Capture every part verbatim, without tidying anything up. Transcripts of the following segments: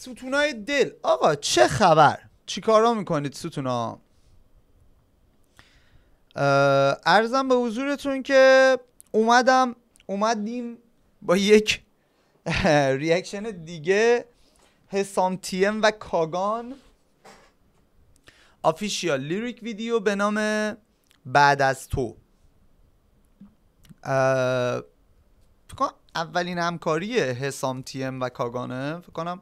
ستونای دل. آقا چه خبر؟ چی کارا میکنید ستونا؟ عرضم به حضورتون که اومدم اومدیم با یک ریاکشن دیگه، حسام تی ام و کاگان آفیشیال لیریک ویدیو به نام بعد از تو. فکر کنم اولین همکاری حسام تی ام و کاگانه. فکر کنم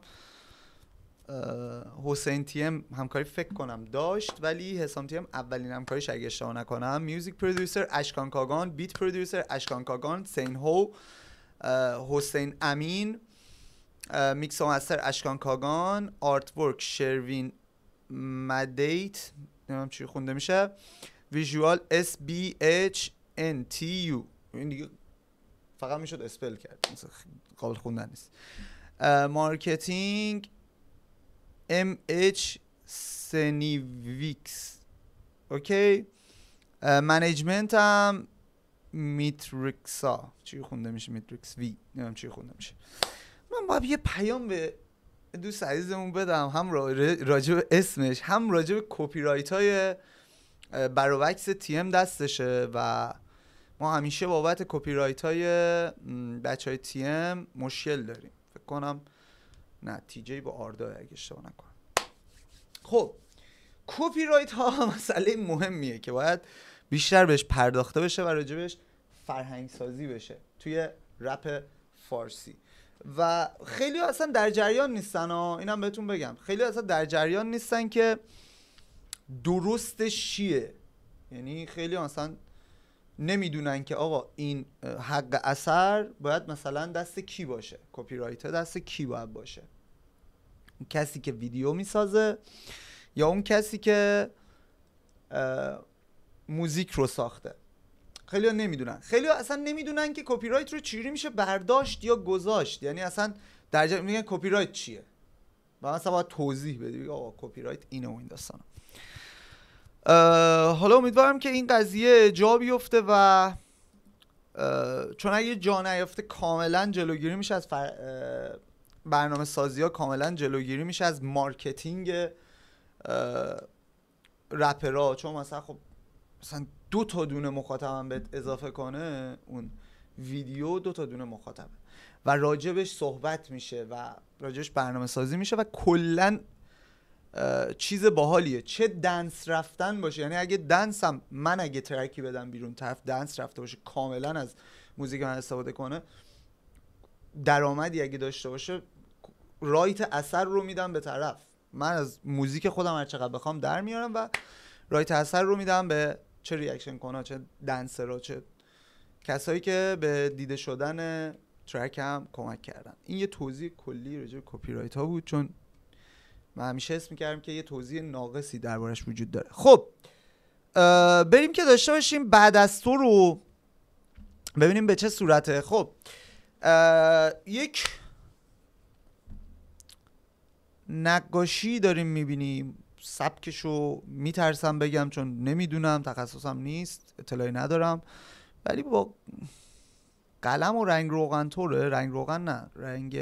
حسین تی ام همکاری فکر کنم داشت، ولی حسام تی ام اولین همکاریش اگه اشتباه نکنم. میوزیک پرودیوسر اشکان کاگان، بیت پرودیوسر اشکان کاگان، سین هو، حسین امین، میکس و مستر اشکان کاگان، آرت ورک شروین مدیت، نمیدونم چی خونده میشه، ویژوال اس بی اچ ان تی یو. این دیگه فقط میشد اسپل کرد، قابل خوندن نیست. مارکتینگ ام اچ سنیویکس. اوکی. منیجمنت هم میتریکسا. چی خونده میشه؟ میتریکس وی، نمیدونم چی خونده میشه. من باید یه پیام به دوست عزیزمون بدم، هم راجع به اسمش، هم راجع به کپی رایت های بروکس تی ام دستشه و ما همیشه بابت کپی رایت های بچه های تی ام مشکل داریم. فکر کنم نتیجه با آردا اگه اشتباه نکنم. خب کپی رایت ها مسئله مهمیه که باید بیشتر بهش پرداخته بشه و راجبش فرهنگ سازی بشه توی رپ فارسی. و خیلی اصلا در جریان نیستن ها، اینم بهتون بگم، خیلی اصلا در جریان نیستن که درستش چیه. یعنی خیلی اصلا نمیدونن که آقا این حق اثر باید مثلا دست کی باشه، کپی رایت دست کی باید باشه، اون کسی که ویدیو میسازه یا اون کسی که موزیک رو ساخته. خیلی ها نمیدونن، خیلی ها اصلا نمیدونن که کپی رایت رو چجوری میشه برداشت یا گذاشت. یعنی اصلا در جریان میگن کپی رایت چیه و مثلا باید توضیح بدی آقا کپی رایت اینه و این داستانا. حالا امیدوارم که این قضیه جا بیفته و چون اگه جا نیفته کاملا جلوگیری میشه از فر... برنامه سازی ها، کاملا جلوگیری میشه از مارکتینگ رپرها. چون مثلا خب مثلا دو تا دونه مخاطبم بهت اضافه کنه اون ویدیو، دو تا دونه مخاطبه و راجبش صحبت میشه و راجبش برنامه سازی میشه و کلن چیز باحالیه. چه دنس رفتن باشه، یعنی اگه دنس هم من اگه ترکی بدم بیرون طرف دنس رفته باشه کاملا از موزیک من استفاده کنه، درآمدی اگه داشته باشه، رایت اثر رو میدم به طرف. من از موزیک خودم هر چقدر بخوام در میارم و رایت اثر رو میدم به چه ریاکشن کنها، چه دنسرها، چه کسایی که به دیده شدن ترک هم کمک کردن. این یه توضیح کلی راجع به کپی رایت ها بود، چون من همیشه حس می‌کردم که یه توضیح ناقصی دربارش وجود داره. خب بریم که داشته باشیم بعد از تو رو ببینیم به چه صورته. خب یک نقاشی داریم میبینیم، سبکشو میترسم بگم چون نمیدونم، تخصصم نیست، اطلاعی ندارم، ولی با قلم و رنگ روغن طوره، رنگ روغن نه، رنگ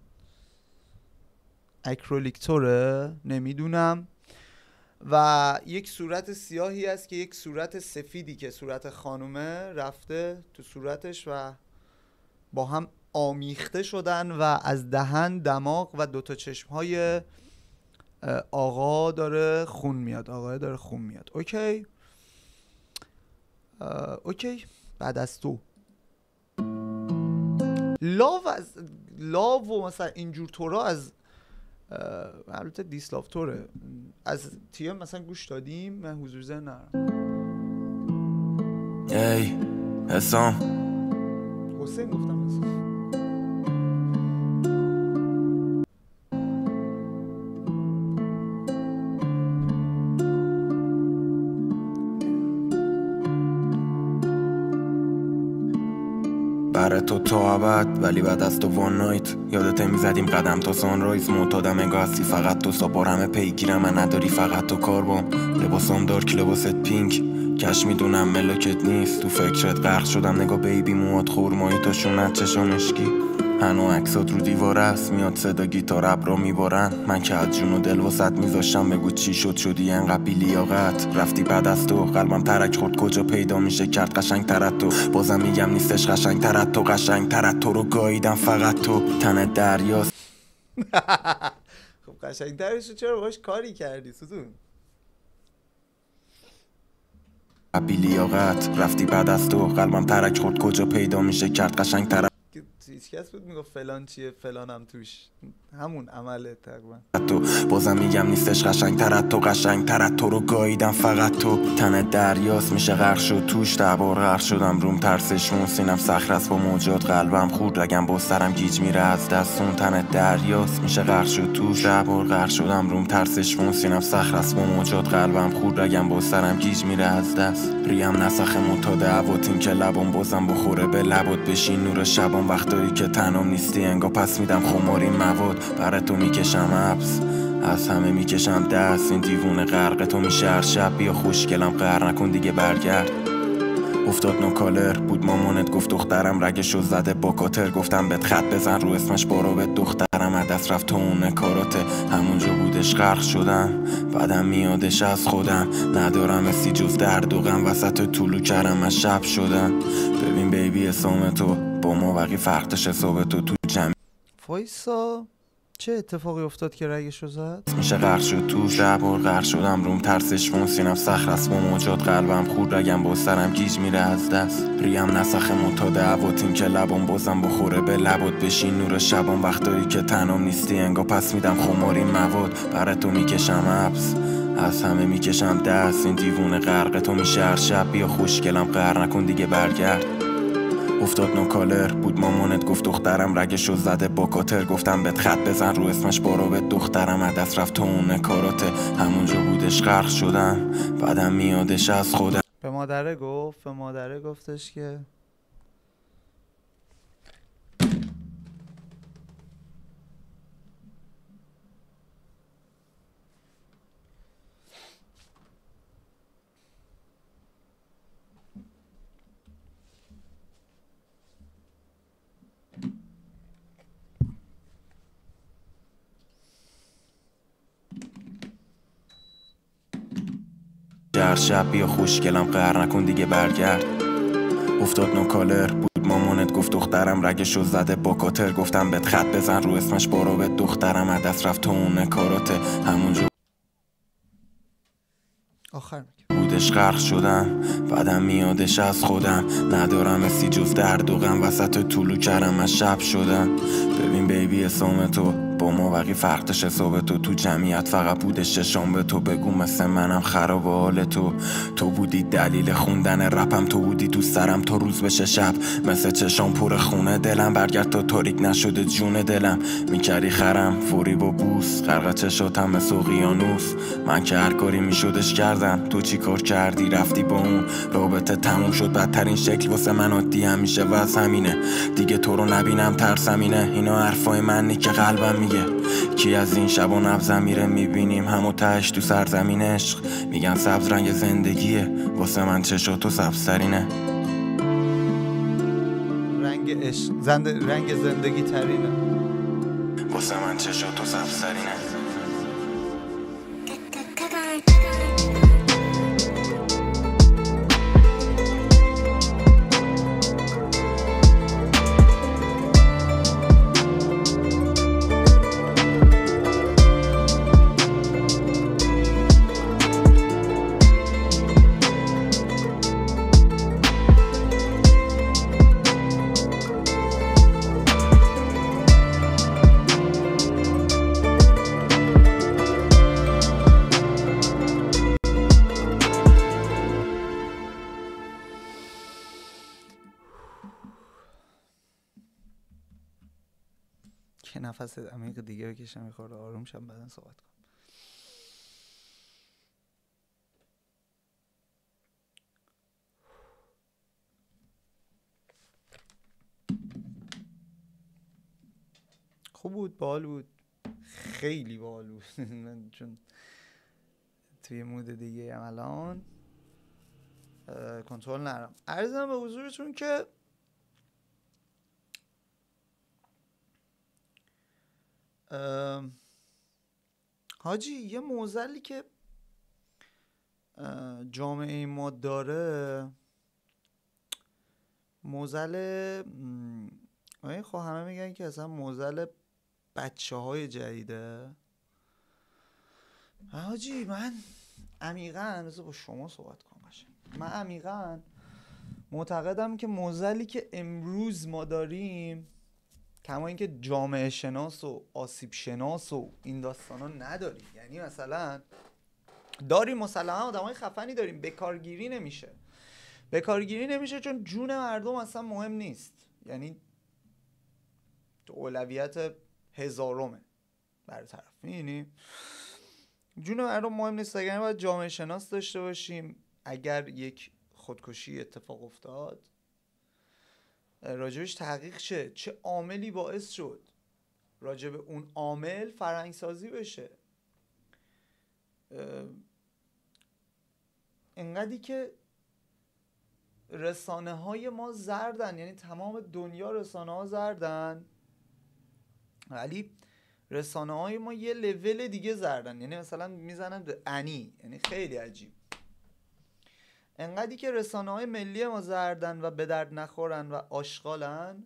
اکریلیک طوره، نمیدونم. و یک صورت سیاهی است که یک صورت سفیدی که صورت خانومه رفته تو صورتش و با هم آمیخته شدن و از دهن، دماغ و دوتا چشمهای آقا داره خون میاد، آقا داره خون میاد. اوکی اوکی بعد از تو لاو از لاو و مثلا اینجور طورا از البته دیسلاو طوره از تیم مثلا گوش دادیم، من حضور ذهن ندارم. ای حسام حسین گفتم حسام. برای تو تا ابد، ولی بعد از تو وان نایت. یادت میزدیم قدم تا سانرایز، معتادم انگار هستی فقط تو، ساپار همه پیگیرم من نداری فقط تو کاربام. لباسام دارک لباست پینک، کش میدونم ملاکت نیست، تو فکرت غرق شدم، نگاه بیبی موات خورمایی تا شونت چشم مشکی. هنو عکسات رو دیوار است، میاد صدا گیتار ابرا میبارن. من که از جون و دل واسط میذاشتم، بگو چی شد شدی انقدر بی لیاقت. رفتی بعد از تو قلبم ترک خورد، کجا پیدا میشه کرد قشنگ ترت تو. بازم میگم نیستش قشنگ ترت تو، قشنگ ترت تو رو گاییدم فقط تو. تن دریاست خب قشنگ ترشو چرا باش کاری کردی ستون؟ بی لیاقت. رفتی بعد از تو قلبم ترک خورد، کجا پیدا میشه کرد قشنگ ترت هیچ کس بود میگفت فلان چیه فلانم توش همون عمله تقریبا تو. بازم میگم نیستش قشنگ ترت تو، قشنگ ترت تو رو گاییدم فقط تو. تن دریاست میشه غرق شد توش، ده بار غرق شدم روم ترسشون. سینم صخره است با موجات، قلبم خورد رگم با سرم گیج میره از دستون. تن دریاست میشه غرق شد توش، ده بار غرق شدم روم ترسشون. سینم صخره است با موجات، قلبم خورد رگم با سرم گیج میره از دست. ریم نسخ معتاد عواتین که لبام بازم بخوره به لبات. بشین نور شبام وقتایی که تنام نیستی، انگا پس میدم خماری مواد. برای تو میکشم حبس، از همه میکشم دست. این دیوونه غرق تو میشه هر شب، بیا خوشگلم قهر نکن دیگه برگرد. افتاد نوکالر بود مامانت، گفت دخترم رگشو زده با کاتر. گفتم بهت خط بزن رو اسمش برو به دخترم، عدس رفت تو اون کاراته. همونجا بودش غرق شدم، بعدم میادش از خودم. ندارم اسی جز درد و غم، وسط طولو کردم من شب شدم. ببین بیبی اسام تو با ما وقی فرقش حساب تو تو جمع. وایسا چه اتفاقی افتاد که رگشو زد؟ میشه غرق شد تو، ده بار غرق شدم روم ترسش مون. سینم صخره است با موجات، قلبم خورد رگم با سرم گیج میره از دست. ریم نسخ معتاد عواتین که لبام بازم بخوره به لبات. بشین نور شبام وقتایی که تنام نیستی، انگا پس میدم خماری مواد. برای تو میکشم حبس، از همه میکشم دست. این دیوونه غرق تو میشه هر شب، بیا خوشگلم قهر نکن دیگه برگرد. افتاد نوکالر بود مامانت، گفت دخترم رگشو زده با کاتر. گفتم بهت خط بزن رو اسمش برو به دخترم، عدس رفت تو اون کاراته. همونجا بودش غرق شدم، بعدم میادش از خودم. به مادره گفت به مادره گفتش که هر شب بیا خوشگلم قهر نکن دیگه برگرد. افتاد نوکالر بود مامانت، گفت دخترم رگشو زده با کاتر. گفتم بهت خط بزن رو اسمش برو به دخترم، عدس رفت تو اون کاراته. همونجا آخر بودش غرق شدم، بعدم میادش از خودم. ندارم اسی جز درد و غم، وسط طولو کردم من شب شدم. ببین بیبی اسام تو با ما وقی فرقش حساب تو. تو جمعیت فقط بودش چشام به تو، بگو مثل منم خراب حال تو. تو بودی دلیل خوندن رپم، تو بودی تو سرم تا روز بشه شب. مثل چشام پر خونه دلم، برگرد تا تاریک نشده جون دلم. میکردی خرم فوری با بوس، غرق چشاتم مثل اقیانوس. من که هر کاری میشدش کردم، تو چی کار کردی رفتی با اون. رابطه تموم شد بدترین شکل واسه من عادی همیشه وز همینه. دیگه تو رو نبینم ترسم اینه، اینا حرفای منی که قلبم میگه. کی از این شبا نبزم میره میبینیم همو تش تو سرزمین عشق. میگن سبز رنگ زندگیه، واسه من چشاتو سبزترینه. رنگ عشق زند... رنگ زندگی ترینه، واسه من چشاتو سبزترینه. که نفس عمیق دیگه بکشم میخوره آروم شم بعدن صحبت کنم. خوب بود، باحال بود، خیلی باحال بود. من چون توی مود دیگه ام الان کنترل نرم. عرضم به حضورتون که حاجی یه معضلی که جامعه ما داره، معضل خب همه میگن که اصلا معضل بچه های جدیده. حاجی من عمیقاً بذار با شما صحبت کنم باشه. من عمیقاً معتقدم که معضلی که امروز ما داریم، کما اینکه جامعه شناس و آسیب شناس و این داستانا نداریم، یعنی مثلا داریم مسلما آدمای خفنی داریم، بکارگیری نمیشه. بکارگیری نمیشه چون جون مردم اصلا مهم نیست، یعنی تو اولویت هزارمه برطرف. می‌بینی جون مردم مهم نیست، اگر باید جامعه شناس داشته باشیم. اگر یک خودکشی اتفاق افتاد راجبش تحقیق شه، چه عاملی باعث شد، راجب اون عامل فرهنگ سازی بشه. انقدری که رسانه های ما زردن، یعنی تمام دنیا رسانه ها زردن، ولی رسانه های ما یه لول دیگه زردن. یعنی مثلا میزنن به انی، یعنی خیلی عجیب. انقدری که رسانه های ملی ما زردن و به درد نخورن و آشغالن،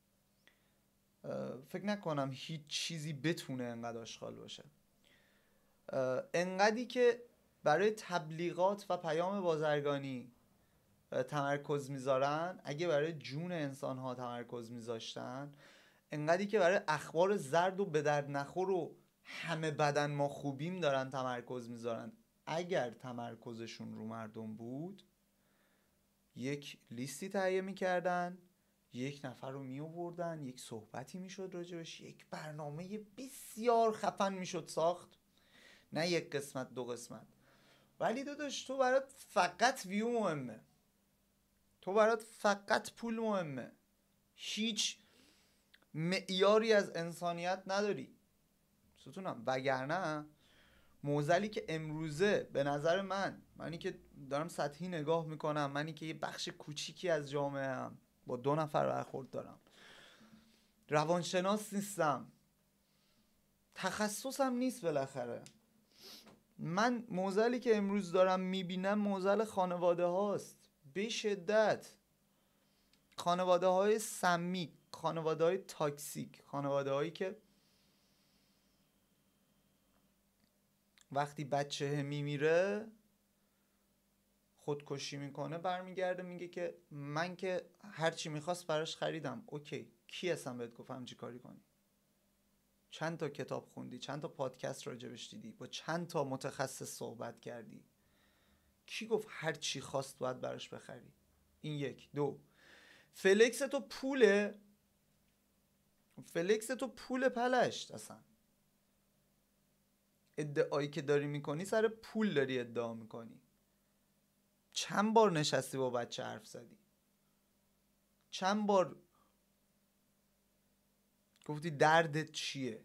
فکر نکنم هیچ چیزی بتونه انقدر آشغال باشه. انقدری که برای تبلیغات و پیام بازرگانی تمرکز میذارن، اگه برای جون انسان ها تمرکز میذاشتن، انقدری که برای اخبار زرد و به درد نخور و همه بدن ما خوبیم دارن تمرکز میذارن، اگر تمرکزشون رو مردم بود یک لیستی تهیه میکردن، یک نفر رو میآوردن، یک صحبتی میشد راجبش، یک برنامه بسیار خفن میشد ساخت، نه یک قسمت دو قسمت. ولی داداش تو برات فقط ویو مهمه، تو برات فقط پول مهمه، هیچ معیاری از انسانیت نداری. ستونم وگرنه معضلی که امروزه به نظر من، منی که دارم سطحی نگاه میکنم، منی که یه بخش کوچیکی از جامعه هم با دو نفر برخورد دارم، روانشناس نیستم، تخصصم نیست بالاخره، من معضلی که امروز دارم میبینم معضل خانواده هاست به شدت. خانواده های سمی، خانواده های تاکسیک، خانواده هایی که وقتی بچه میمیره خودکشی میکنه، برمیگرده میگه که من که هرچی میخواست براش خریدم. اوکی، کی هستم بهت گفتم چی کاری کنی؟ چند تا کتاب خوندی؟ چند تا پادکست راجبش دیدی؟ با چند تا متخصص صحبت کردی؟ کی گفت هر چی خواست باید براش بخری؟ این یک. دو، فلکس تو پوله، فلکس تو پول پلشت. اصلا ادعایی که داری میکنی سر پول داری ادعا میکنی. چند بار نشستی با بچه حرف زدی؟ چند بار گفتی دردت چیه؟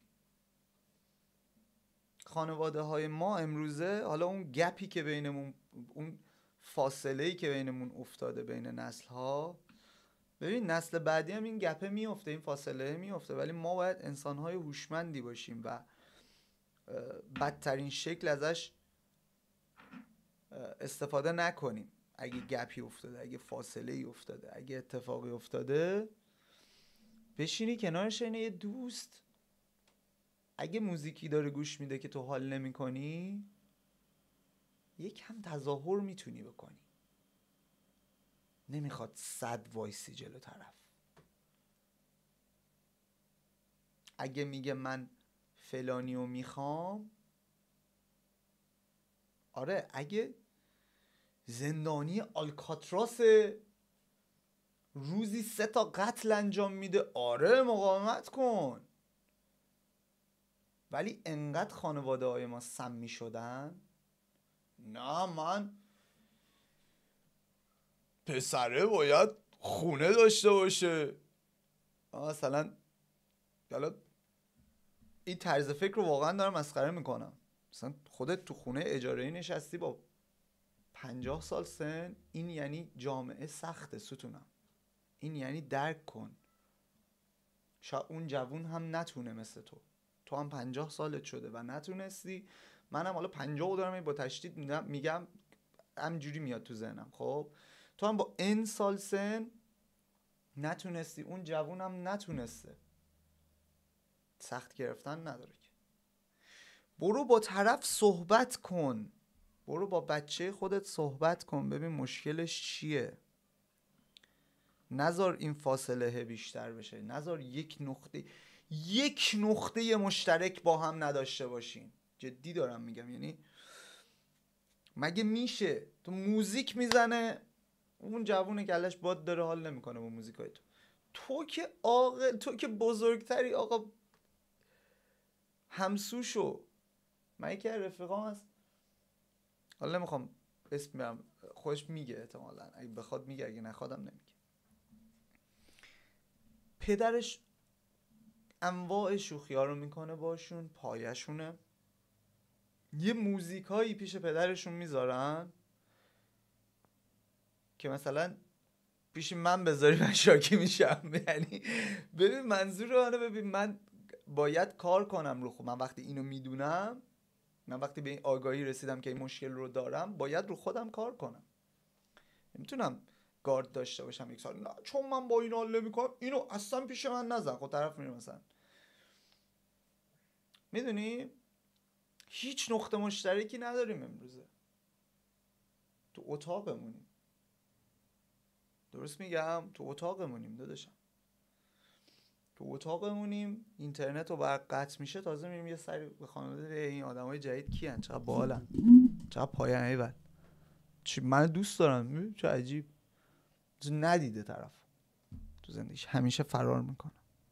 خانواده های ما امروزه، حالا اون گپی که بینمون، اون فاصله‌ای که بینمون افتاده بین نسل ها، ببین نسل بعدی هم این گپه میفته، این فاصله میفته، ولی ما باید انسان های هوشمندی باشیم و بدترین شکل ازش استفاده نکنیم. اگه گپی افتاده، اگه فاصله ای افتاده، اگه اتفاقی افتاده، بشینی کنارش، اینه یه دوست، اگه موزیکی داره گوش میده که تو حال نمی کنی، یک کم تظاهر میتونی بکنی. نمیخواد صد وایسی جلو طرف. اگه میگه من فلانیو میخوام، آره اگه زندانی آلکاتراس روزی سه تا قتل انجام میده، آره مقاومت کن. ولی انقدر خانواده های ما سمی شدن، نه من پسره باید خونه داشته باشه. مثلا حالا این طرز فکر رو واقعا دارم مسخره میکنم. مثلا خودت تو خونه اجاره‌ای نشستی با پنجاه سال سن، این یعنی جامعه سخته ستونم، این یعنی درک کن. شاید اون جوون هم نتونه مثل تو، تو هم پنجاه سالت شده و نتونستی، منم حالا پنجاه دارم با تشدید میگم همجوری میاد تو ذهنم، خب تو هم با این سال سن نتونستی، اون جوونم نتونسته، سخت گرفتن نداره که. برو با طرف صحبت کن، برو با بچه خودت صحبت کن، ببین مشکلش چیه، نذار این فاصله بیشتر بشه، نذار یک نقطه یک نقطه مشترک با هم نداشته باشین. جدی دارم میگم، یعنی مگه میشه تو موزیک میزنه اون جوونه گلش باد داره حال نمیکنه با موزیکای تو، تو که آقا تو که بزرگتری آقا همسو شو. من یکی از رفیقام هست، حالا نمیخوام اسم بیارم، خودش میگه احتمالاً اگه بخواد میگه، اگه نخوادم نمیگه. پدرش انواع شوخی ها رو میکنه باشون، پایشونه، یه موزیک هایی پیش پدرشون میذارن که مثلا پیش من بذاری من شاکی میشم. یعنی ببین منظور آنه، ببین من باید کار کنم رو خودم. من وقتی اینو میدونم، من وقتی به این آگاهی رسیدم که این مشکل رو دارم، باید رو خودم کار کنم. نمیتونم گارد داشته باشم یک سال، نه چون من با این حال نمیکنم اینو اصلا پیش من نزن. خب طرف میره مثلا، میدونی هیچ نقطه مشترکی نداریم امروزه، تو اتاقمونیم. درست میگم؟ تو اتاقمونیم داداشم، تو اتاقمونیم، اینترنت رو برق قطع میشه، تازه میریم یه سری به خانواده این آدمای جدید کیان، چقدر باحالن، چقدر پایه‌ای ایول، چی من دوست دارم، چه عجیب. ندیده طرف تو زندگیش، همیشه فرار میکنه.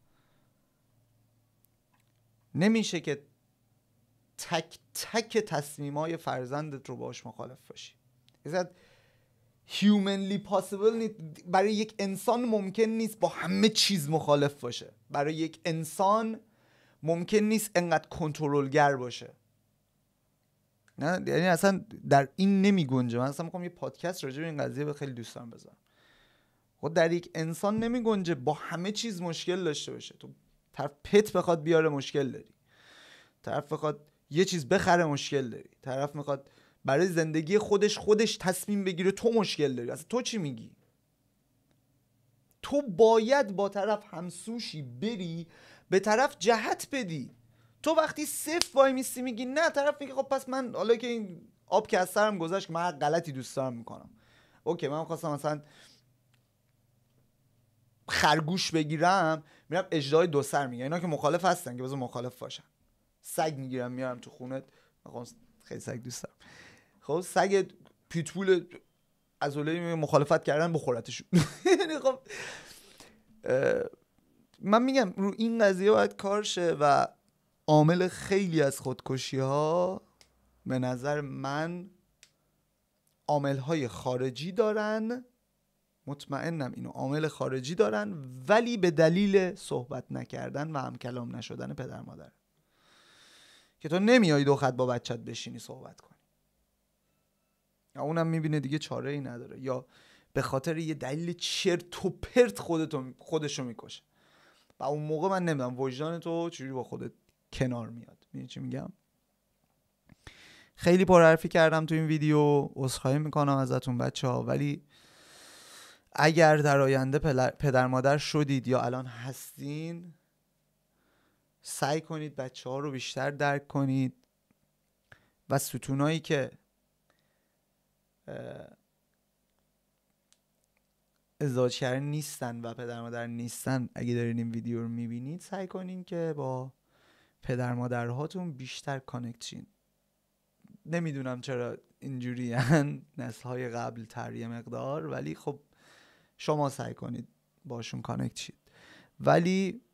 نمیشه که تک تک تصمیمای فرزندت رو باش مخالف باشی. یعنی humanly possible نیست. برای یک انسان ممکن نیست با همه چیز مخالف باشه. برای یک انسان ممکن نیست انقدر کنترلگر باشه. نه یعنی اصلا در این نمی گنجه. من اصلا میخوام یه پادکست راجع به این قضیه به خیلی دوستان بذارم. خب در یک انسان نمی گنجه با همه چیز مشکل داشته باشه. تو طرف پت بخواد بیاره مشکل داری، طرف بخواد یه چیز بخره مشکل داری، طرف میخواد برای زندگی خودش خودش تصمیم بگیره تو مشکل داری. اصلا تو چی میگی؟ تو باید با طرف همسوشی، بری به طرف جهت بدی. تو وقتی صفر وای میستی میگی نه، طرف میگه خب پس من حالا که این آب که از سرم گذشت که من غلطی دوست دارم میکنم، اوکی من خواستم مثلا خرگوش بگیرم، میرم اجدهای دو سر میگه. اینا که مخالف هستن که بذار مخالف باشن. سگ میگیرم میارم تو خونت، خیلی سگ دوست دارم، خب سگ پیتبول عضله مخالفت کردن بخورتشون. یعنی خب من میگم رو این قضیه باید کار شه و عامل خیلی از خودکشی ها به نظر من عامل های خارجی دارن. مطمئنم اینو عامل خارجی دارن، ولی به دلیل صحبت نکردن و هم کلام نشدن پدر مادر، که تو نمیای دو خط با بچت بشینی صحبت کنی، یا اونم میبینه دیگه چاره ای نداره، یا به خاطر یه دلیل چرت و پرت خودتو خودشو میکشه. و اون موقع من نمیدونم وجدان تو چجوری با خودت کنار میاد. میدونی چی میگم؟ خیلی پرحرفی کردم تو این ویدیو، عذرخواهی میکنم ازتون بچه‌ها، ولی اگر در آینده پدر مادر شدید یا الان هستین، سعی کنید بچه ها رو بیشتر درک کنید و ستونایی که ازدواج کردن نیستن و پدر مادر نیستن، اگه دارین این ویدیو رو میبینید سعی کنین که با پدر مادرهاتون بیشتر کانکت شین. نمیدونم چرا اینجوری هن نسل‌های قبل تر یه مقدار، ولی خب شما سعی کنید باشون کانکت شید. ولی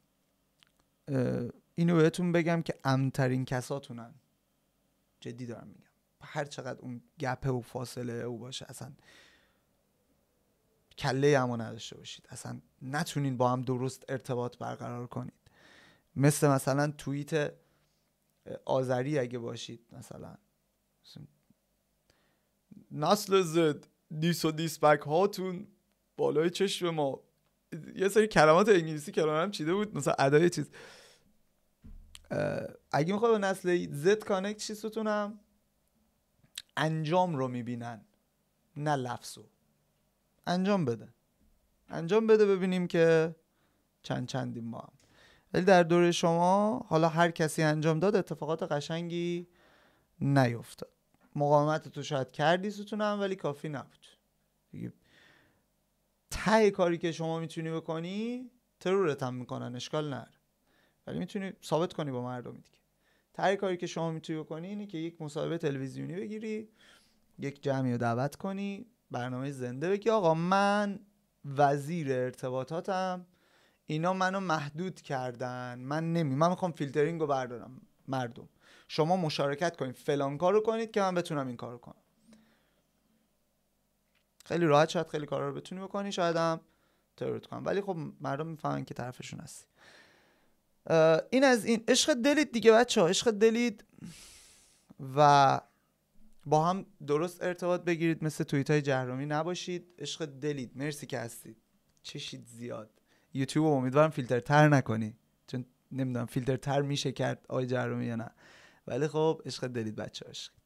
اینو بهتون بگم که امن‌ترین کساتونن، جدی دارم میگم، هر چقدر اون گپه و فاصله او باشه، اصلا کله همو نداشته باشید، اصلا نتونین با هم درست ارتباط برقرار کنید. مثل مثلا توییت آذری اگه باشید، مثلا نسل زد دیس و دیسپک هاتون بالای چشم ما، یه سری کلمات انگلیسی که الانم چیده بود مثلا ادای چیز اگه میخوای با نسل زد کانکت چی ستونم، انجام رو میبینن نه لفظو. انجام بده انجام بده ببینیم که چند چندیم ما هم. ولی در دوره شما حالا هر کسی انجام داد اتفاقات قشنگی نیفتاد. مقاومت تو شاید کردی ستونم ولی کافی نبود دیگه. ته کاری که شما میتونی بکنی، ترورت هم میکنن اشکال نره، ولی میتونی ثابت کنی با مردم دیگه. ته کاری که شما میتونی بکنی اینه که یک مصاحبه تلویزیونی بگیری، یک جمعی رو دعوت کنی، برنامه زنده بگی آقا من وزیر ارتباطاتم، اینا منو محدود کردن، من نمی من میخوام فیلترینگ رو بردارم، مردم شما مشارکت کنید فلان کارو کنید که من بتونم این کارو کنم. خیلی راحت شاید خیلی کارا رو بتونی بکنی، شاید هم ترورت کنم، ولی خب مردم میفهمن که طرفشون هستی. این از این. عشق دلید دیگه بچه‌ها، عشق دلید و با هم درست ارتباط بگیرید، مثل توییتای جهرمی نباشید. عشق دلید، مرسی که هستید. چشید زیاد. یوتیوب امیدوارم فیلتر تر نکنی، چون نمیدونم فیلتر تر میشه کرد آقای جهرمی یا نه، ولی خب عشق دلید بچه‌ها.